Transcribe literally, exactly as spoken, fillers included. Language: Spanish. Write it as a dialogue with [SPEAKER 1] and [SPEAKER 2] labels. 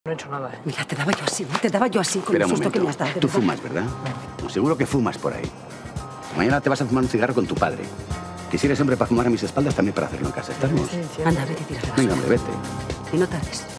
[SPEAKER 1] No he hecho nada, ¿eh?
[SPEAKER 2] Mira, te daba yo así, te daba yo así con
[SPEAKER 3] Espera
[SPEAKER 2] el
[SPEAKER 3] un
[SPEAKER 2] susto
[SPEAKER 3] momento.
[SPEAKER 2] que me has dado.
[SPEAKER 3] Tú fumas, ¿verdad? No, seguro que fumas por ahí. Mañana te vas a fumar un cigarro con tu padre. Que si eres hombre para fumar a mis espaldas, también para hacerlo en casa. ¿Estamos?
[SPEAKER 2] Anda, vete y tira la basura.
[SPEAKER 3] Venga, hombre, vete.
[SPEAKER 2] Y no tardes.